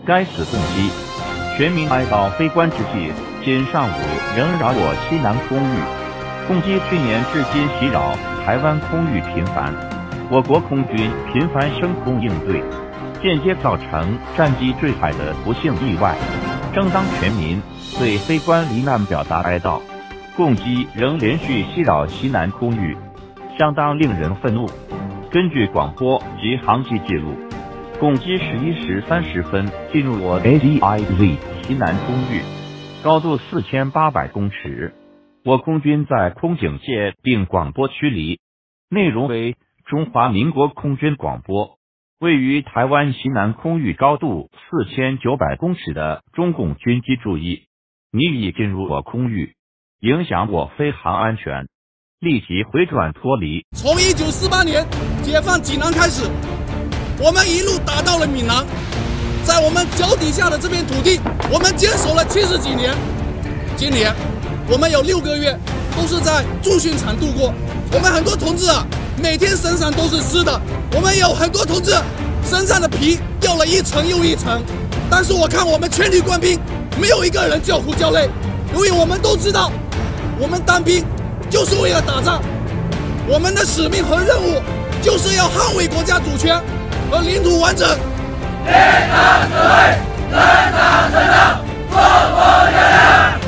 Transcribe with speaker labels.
Speaker 1: 该死共机，全民哀悼悲观之际，今上午仍扰我西南空域。共机去年至今袭扰台湾空域频繁，我国空军频繁升空应对，间接造成战机坠海的不幸意外。正当全民对飞官罹难表达哀悼，共机仍连续袭扰西南空域，相当令人愤怒。根据广播及航迹记录，共机11时30分进入我 ADIZ 西南空域，高度4800公尺。我空军在空警戒并广播驱离，内容为中华民国空军广播。位于台湾西南空域高度4900公尺的中共军机注意，你已进入我空域，影响我飞航安全，立即回转脱离。
Speaker 2: 从1948年解放济南开始，我们一路打到了闽南，在我们脚底下的这片土地，我们坚守了70几年。今年我们有6个月都是在驻训场度过，我们很多同志啊，每天身上都是湿的，我们有很多同志身上的皮掉了一层又一层，但是我看我们全体官兵没有一个人叫苦叫累，因为我们都知道，我们当兵就是为了打仗，我们的使命和任务就是要捍卫国家主权和领土完整。
Speaker 3: 连长指挥，人长成长，做国原谅。